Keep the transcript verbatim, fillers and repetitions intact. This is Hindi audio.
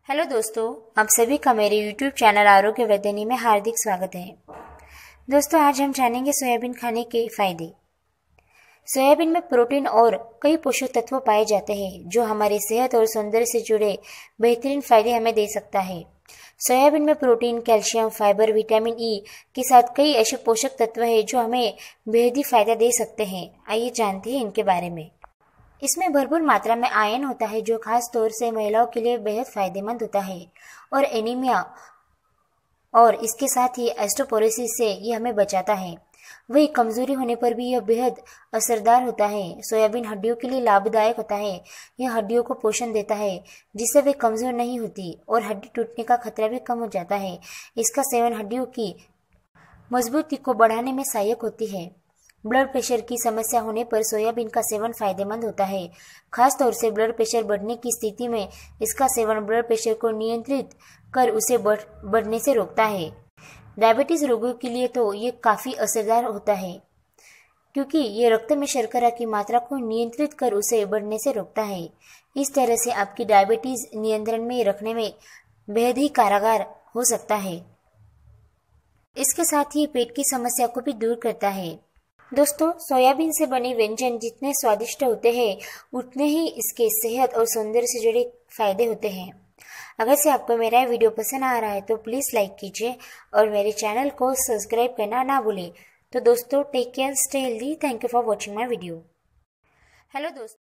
हेलो दोस्तों, आप सभी का मेरे यूट्यूब चैनल आरोग्य वैद्यनी में हार्दिक स्वागत है। दोस्तों, आज हम जानेंगे सोयाबीन खाने के फायदे। सोयाबीन में प्रोटीन और कई पोषक तत्व पाए जाते हैं जो हमारी सेहत और सौंदर्य से जुड़े बेहतरीन फायदे हमें दे सकता है। सोयाबीन में protein, calcium, fibre, vitamin E के साथ कई ऐसे पोषक तत्व हैं जो हमें बेहद ही फायदा दे सकते हैं। आइए जानते हैं इनके बारे में। इसमें भरपूर मात्रा में आयरन होता है जो खास तौर से महिलाओं के लिए बेहद फायदेमंद होता है और एनीमिया और इसके साथ ही ऑस्टियोपोरोसिस से ये हमें बचाता है। वही कमजोरी होने पर भी यह बेहद असरदार होता है। सोयाबीन हड्डियों के लिए लाभदायक होता है। यह हड्डियों को पोषण देता है जिससे वे कमजोर नहीं होती और हड्डी टूटने का खतरा भी कम हो जाता है। इसका सेवन हड्डियों की मजबूती को बढ़ाने में सहायक होती है। ब्लड प्रेशर की समस्या होने पर सोयाबीन का सेवन फायदेमंद होता है। खास तौर से ब्लड प्रेशर बढ़ने की स्थिति में इसका सेवन ब्लड प्रेशर को नियंत्रित कर उसे बढ़, बढ़ने से रोकता है। डायबिटीज रोगियों के लिए तो ये काफी असरदार होता है क्योंकि ये रक्त में शर्करा की मात्रा को नियंत्रित कर उसे बढ़ने से रोकता है। इस तरह से आपकी डायबिटीज नियंत्रण में रखने में बेहद ही कारगर हो सकता है। इसके साथ ही पेट की समस्या को भी दूर करता है। दोस्तों, सोयाबीन से बने व्यंजन जितने स्वादिष्ट होते हैं उतने ही इसके सेहत और सौंदर्य से जुड़े फायदे होते हैं। अगर से आपको मेरा ये वीडियो पसंद आ रहा है तो प्लीज लाइक कीजिए और मेरे चैनल को सब्सक्राइब करना ना भूलें। तो दोस्तों, take care, stay healthy. Thank you for watching my video. Hello दोस्तों।